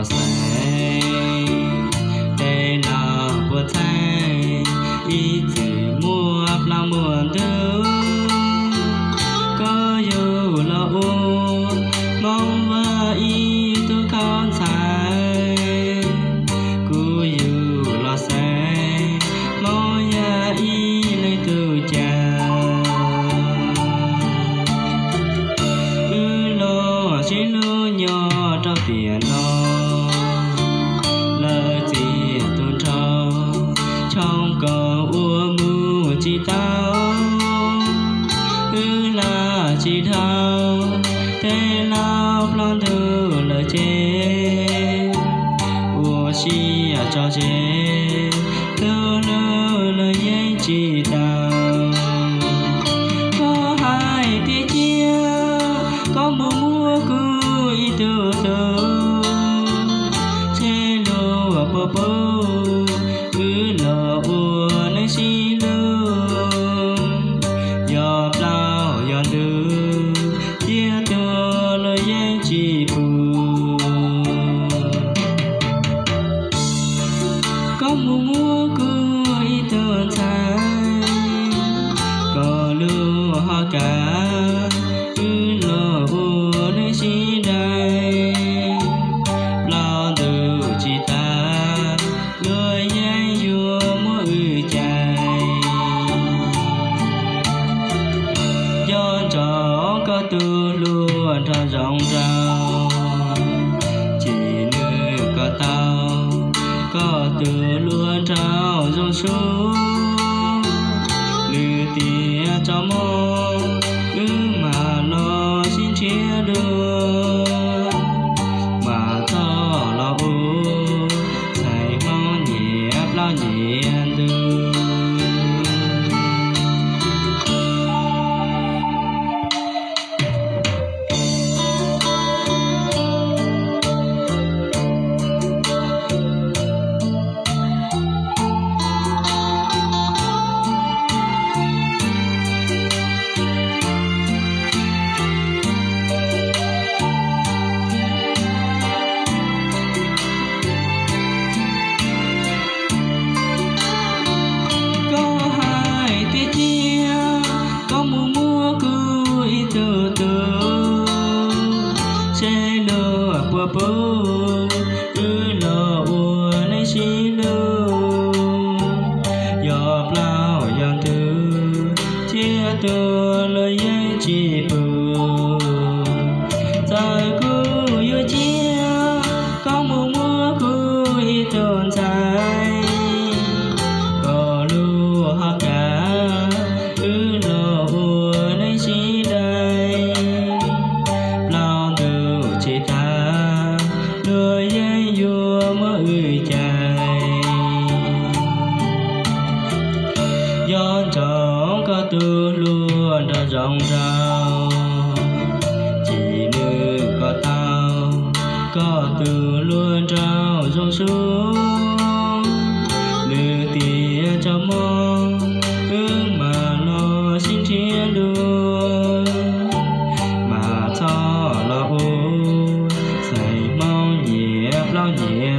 say đây là bữa thay ý chỉ mua làm buồn thứ có dù là u mong và ý tôi con sai cứ dù là say mong ya ý lấy từ cha lo chỉ lo nhỏ cho tiền nó lời gì tôi cho trong cờ ua mưa chỉ tao là chỉ thao thế nào plan thư lời chê ua chi cho chê từ lời dây chỉ tao có hai tia chia có mua cười từ từ chê lô bơ bơ lò ua nơi xí lương giọt lao giọt đưa chia từ lời dây chỉ phù có mua cười từ thay có lừa hoa cả lò ua nơi xí đây lao từ chỉ ta lời dây vua mỗi chạy do cho có tư luôn ra rộng rào chỉ nơi có tao có từ luôn trao dòng xuống lư tia cho mong mà lo xin chia đưa mà cho lo u thầy mong nhẹ lo nhẹ đưa chê lô bơ bơ lô ua lấy xí lô giọt lao giọt thứ chia từ lời dây chỉ bự trời cứ yêu chia có mua cứ tồn tại có lúa hoa cả lô ua lấy xí đây chỉ ta lời dây vua mới chạy do chọn có tư luôn ra rộng rào chỉ nơi có tao có từ luôn trao dòng xuống lừa tia cho mong mà lo xin chia đưa mà cho lo u thầy mong nhẹ lo nhẹ